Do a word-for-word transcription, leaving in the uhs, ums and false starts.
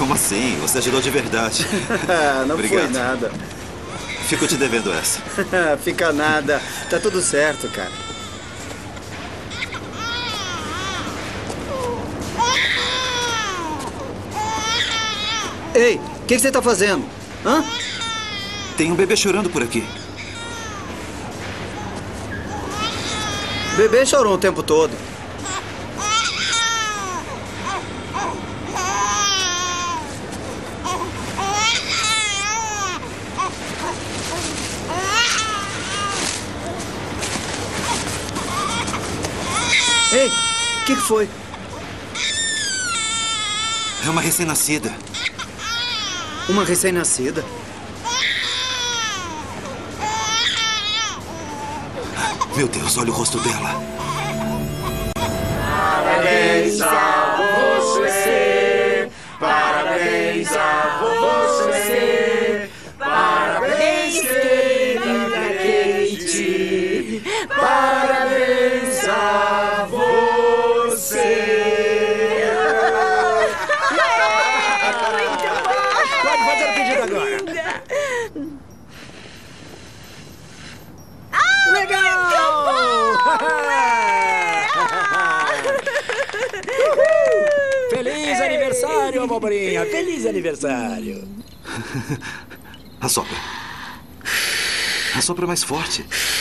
Como assim? Você ajudou de verdade. Não Obrigado. foi nada. Fico te devendo essa. Fica nada. Tá tudo certo, cara. Ei, o que, que você tá fazendo? Hã? Tem um bebê chorando por aqui. O bebê chorou o tempo todo. Ei, o que, que foi? É uma recém-nascida. Uma recém-nascida? Meu Deus, olha o rosto dela. Parabéns a você, parabéns a você, parabéns, querida Kate, parabéns a você. Pode fazer o pedido agora. Legal! Feliz aniversário, abobrinha! Feliz aniversário! Assopra. Assopra mais forte.